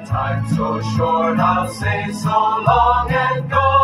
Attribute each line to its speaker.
Speaker 1: Time so short, I'll say so long and go.